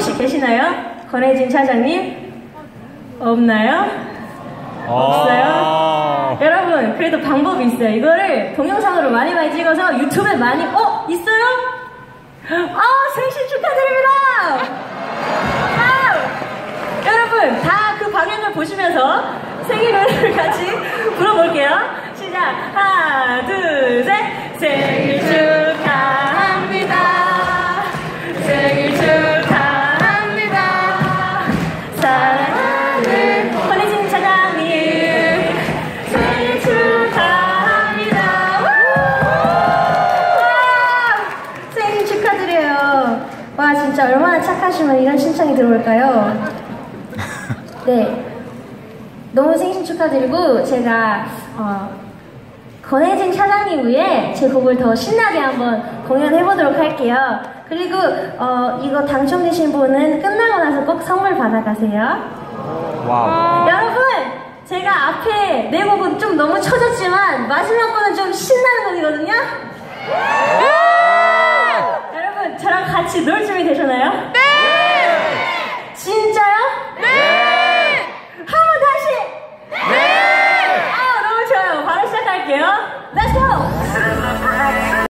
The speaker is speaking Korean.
혹시 계시나요? 권혜진 차장님? 없나요? 없어요? 여러분, 그래도 방법이 있어요. 이거를 동영상으로 많이 찍어서 유튜브에 많이, 있어요? 생신 축하드립니다! 여러분, 다 그 방향을 보시면서 생일 노래를 같이 불러볼게요. 시작! 하나, 둘, 셋! 생일 축하합니다! 생일 축하합니다! 사랑하는 권혜진 차장님 생일 축하합니다! 생일 축하드려요. 와, 진짜 얼마나 착하시면 이런 신청이 들어올까요? 네, 너무 생신 축하드리고 제가 권혜진 차장님 위해 제 곡을 더 신나게 한번 공연해보도록 할게요. 그리고 이거 당첨되신 분은 끝나고 나서 꼭 선물 받아가세요. 와우. 여러분, 제가 앞에 내 곡은 좀 너무 쳐졌지만 마지막 거는 좀 신나는 곡이거든요.